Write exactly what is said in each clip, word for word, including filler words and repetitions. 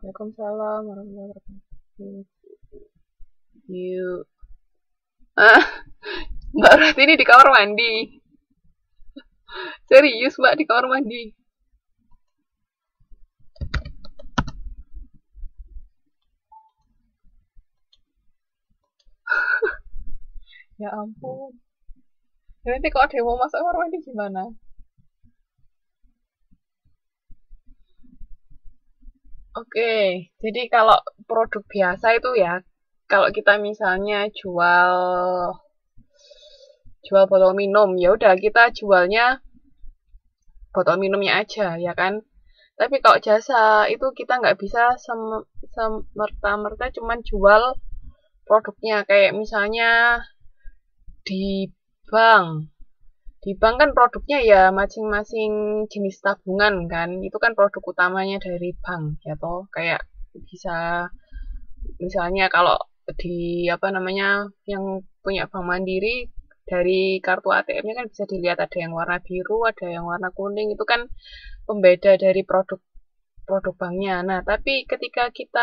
Waalaikumsalam warahmatullahi wabarakatuh. Yuk. Ah, Mbak berarti ini di kamar mandi. Serius Mbak di kamar mandi. Ya ampun. Nanti kalau ada yang mau masuk kamar mandi gimana? Oke, jadi kalau produk biasa itu ya, kalau kita misalnya jual jual botol minum, ya udah kita jualnya botol minumnya aja, ya kan? Tapi kalau jasa itu kita nggak bisa sem- semerta-merta cuman jual produknya, kayak misalnya di bank. Di bank kan produknya ya masing-masing jenis tabungan kan, itu kan produk utamanya dari bank, ya toh. Kayak bisa misalnya kalau di apa namanya yang punya bank mandiri, dari kartu A T M-nya kan bisa dilihat ada yang warna biru, ada yang warna kuning, itu kan pembeda dari produk produk banknya. Nah, tapi ketika kita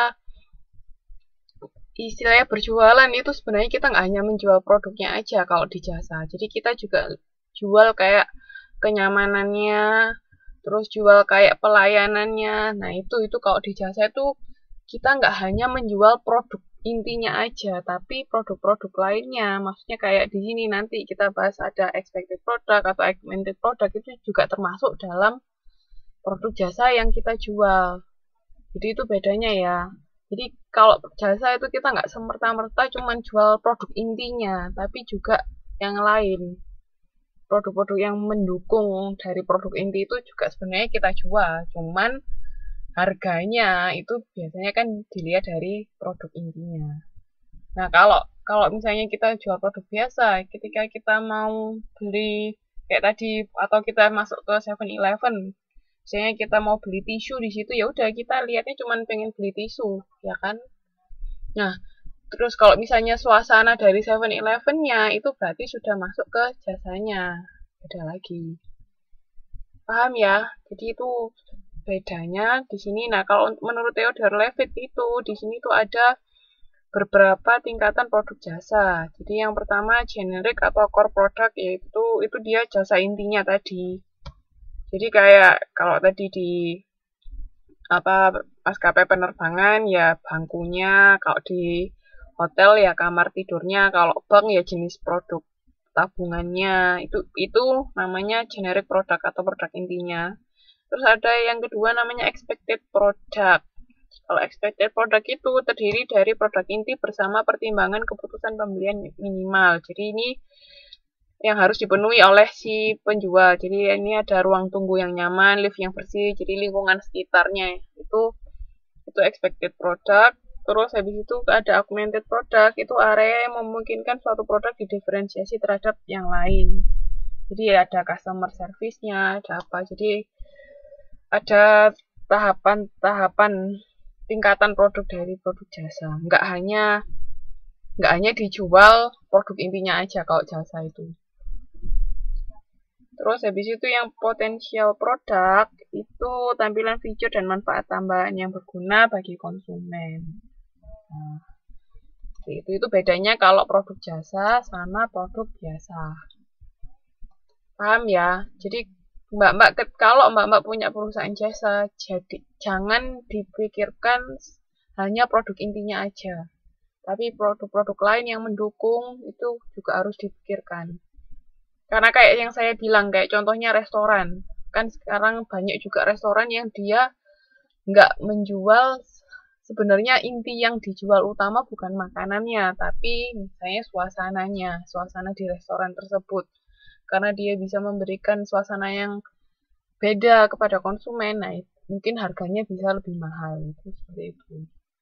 istilahnya berjualan itu sebenarnya kita nggak hanya menjual produknya aja kalau di jasa. Jadi kita juga jual kayak kenyamanannya, terus jual kayak pelayanannya. Nah, itu itu kalau di jasa itu kita nggak hanya menjual produk intinya aja, tapi produk-produk lainnya. Maksudnya kayak di sini nanti kita bahas ada expected product atau augmented product, itu juga termasuk dalam produk jasa yang kita jual. Jadi itu bedanya ya. Jadi kalau jasa itu kita nggak semerta-merta cuma jual produk intinya, tapi juga yang lain. Produk-produk yang mendukung dari produk inti itu juga sebenarnya kita jual. Cuman harganya itu biasanya kan dilihat dari produk intinya. Nah, kalau kalau misalnya kita jual produk biasa, ketika kita mau beli kayak tadi atau kita masuk ke Seven Eleven, misalnya kita mau beli tisu di situ, ya udah kita lihatnya cuma pengen beli tisu, ya kan? Nah, terus kalau misalnya suasana dari Seven Eleven-nya itu berarti sudah masuk ke jasanya. Beda lagi. Paham ya? Jadi itu bedanya di sini. Nah, kalau menurut Theodore Levitt itu di sini tuh ada beberapa tingkatan produk jasa. Jadi yang pertama generic atau core product, yaitu itu dia jasa intinya tadi. Jadi kayak kalau tadi di apa maskapai penerbangan ya bangkunya, kalau di hotel ya kamar tidurnya, kalau bank ya jenis produk tabungannya. Itu itu namanya generic product atau produk intinya. Terus ada yang kedua namanya expected product. Kalau expected product itu terdiri dari produk inti bersama pertimbangan keputusan pembelian minimal. Jadi ini yang harus dipenuhi oleh si penjual. Jadi ini ada ruang tunggu yang nyaman, lift yang bersih, jadi lingkungan sekitarnya itu itu expected product. Terus habis itu ada augmented product, itu area yang memungkinkan suatu produk didiferensiasi terhadap yang lain. Jadi ada customer service-nya, ada apa. Jadi ada tahapan-tahapan tingkatan produk dari produk jasa. Nggak hanya nggak hanya dijual produk intinya aja kalau jasa itu. Terus habis itu yang potensial produk itu tampilan fitur dan manfaat tambahan yang berguna bagi konsumen. Nah, itu itu bedanya kalau produk jasa sama produk biasa. Paham ya? Jadi Mbak-mbak kalau Mbak-mbak punya perusahaan jasa, jadi jangan dipikirkan hanya produk intinya aja. Tapi produk-produk lain yang mendukung itu juga harus dipikirkan. Karena kayak yang saya bilang, kayak contohnya restoran. Kan sekarang banyak juga restoran yang dia nggak menjual, sebenarnya inti yang dijual utama bukan makanannya, tapi misalnya suasananya, suasana di restoran tersebut. Karena dia bisa memberikan suasana yang beda kepada konsumen, nah mungkin harganya bisa lebih mahal. Itu seperti itu.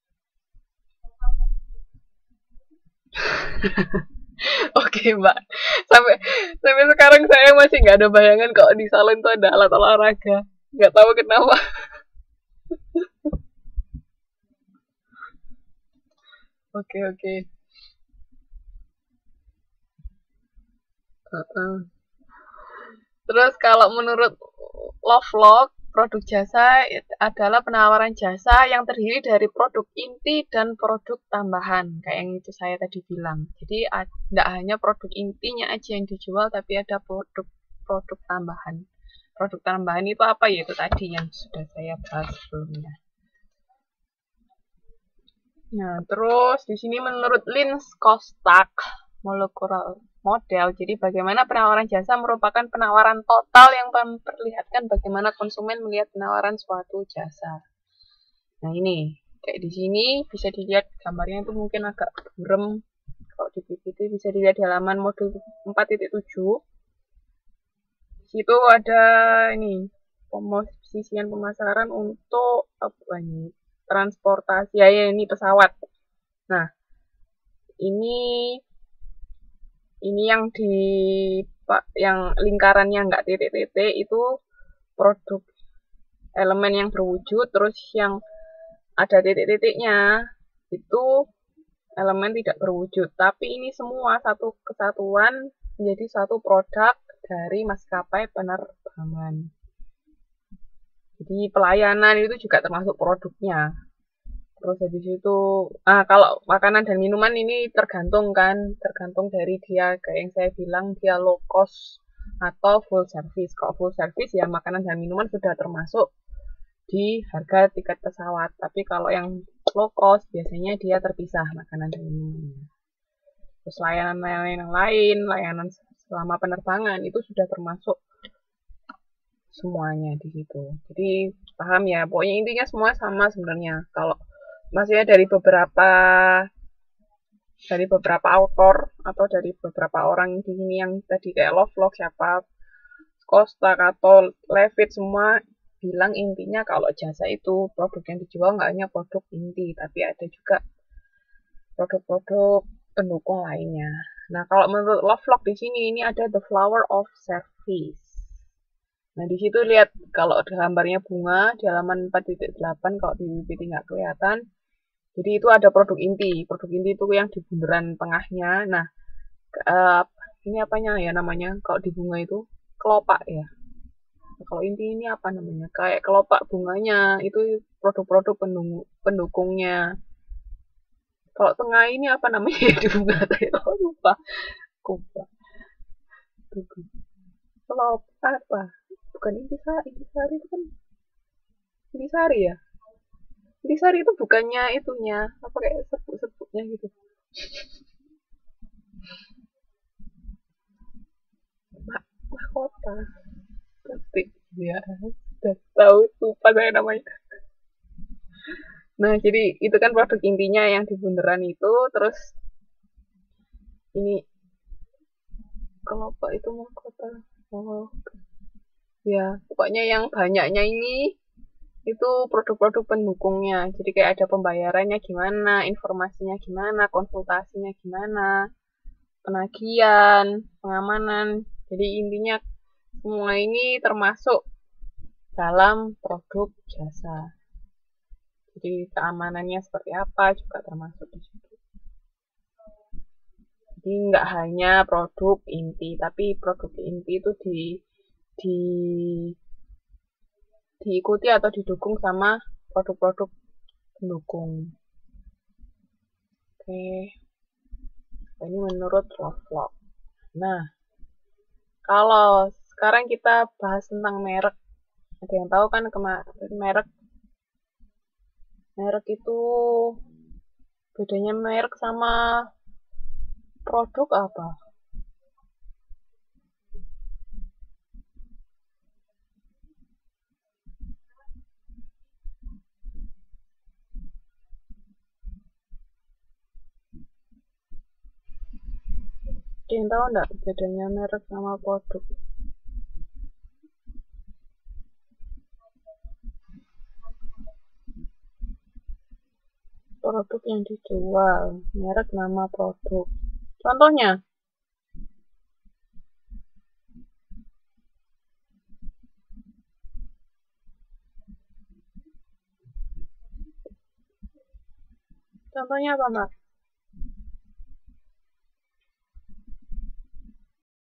Oke Mbak, sampai sampai sekarang saya masih nggak ada bayangan kalau di salon itu ada alat olahraga. Nggak tahu kenapa. Oke oke. Uh-uh. Terus kalau menurut Lovelock produk jasa adalah penawaran jasa yang terdiri dari produk inti dan produk tambahan, kayak yang itu saya tadi bilang. Jadi tidak hanya produk intinya aja yang dijual, tapi ada produk-produk tambahan. Produk tambahan itu apa? Yaitu tadi yang sudah saya bahas sebelumnya. Nah, terus di sini menurut Linz Kostak Molecular Model, jadi bagaimana penawaran jasa merupakan penawaran total yang memperlihatkan bagaimana konsumen melihat penawaran suatu jasa. Nah ini, kayak di sini bisa dilihat gambarnya itu mungkin agak buram. Kalau di P P T bisa dilihat di halaman modul empat titik tujuh. Situ ada ini, posisian pemasaran untuk apa ini? Transportasi, ya ini pesawat. Nah, ini ini yang di yang lingkarannya nggak titik-titik itu produk elemen yang berwujud, terus yang ada titik-titiknya itu elemen tidak berwujud. Tapi ini semua satu kesatuan menjadi satu produk dari maskapai penerbangan. Jadi pelayanan itu juga termasuk produknya. Terus habis itu, ah, kalau makanan dan minuman ini tergantung kan, tergantung dari dia, kayak yang saya bilang dia low cost atau full service. Kalau full service ya makanan dan minuman sudah termasuk di harga tiket pesawat. Tapi kalau yang low cost biasanya dia terpisah makanan dan minuman. Terus layanan-layanan lain, layanan selama penerbangan itu sudah termasuk semuanya di situ. Jadi paham ya, pokoknya intinya semua sama sebenarnya. Kalau maksudnya dari beberapa dari beberapa autor atau dari beberapa orang di sini yang tadi kayak Lovelock, siapa, Kostak atau Levitt semua bilang intinya kalau jasa itu produk yang dijual nggak hanya produk inti, tapi ada juga produk-produk pendukung lainnya. Nah, kalau menurut Lovelock di sini ini ada the flower of service. Nah, di situ lihat kalau gambarnya bunga di halaman empat titik delapan, kalau di P P T nggak kelihatan. Jadi itu ada produk inti. Produk inti itu yang di bundaran tengahnya. Nah, uh, ini apanya ya namanya? Kalau di bunga itu kelopak ya. Nah, kalau inti ini apa namanya? Kayak kelopak bunganya itu produk-produk pendukungnya. Kalau tengah ini apa namanya di bunga? Saya lupa. Lupa. Kelopak apa? Bukan intisari. Intisari itu kan intisari ya. Intisari itu bukannya itunya, apa kayak sepuk-sepuknya gitu. Mahkota. Tapi ya, udah tahu lupa saya namanya. Nah, jadi itu kan produk intinya yang di bundaran itu, terus ini kelopak itu mahkota. Oh, ya, pokoknya yang banyaknya ini itu produk-produk pendukungnya. Jadi kayak ada pembayarannya gimana, informasinya gimana, konsultasinya gimana, penagihan, pengamanan. Jadi intinya semua ini termasuk dalam produk jasa. Jadi keamanannya seperti apa juga termasuk di situ. Jadi nggak hanya produk inti, tapi produk inti itu di di diikuti atau didukung sama produk-produk pendukung. Oke, ini menurut Lovelock. Nah, kalau sekarang kita bahas tentang merek. Ada yang tahu kan kemarin merek? Merek itu bedanya merek sama produk apa? Ada yang tahu enggak bedanya merek sama produk? Produk yang dijual, merek nama produk. Contohnya? Contohnya apa, Mbak?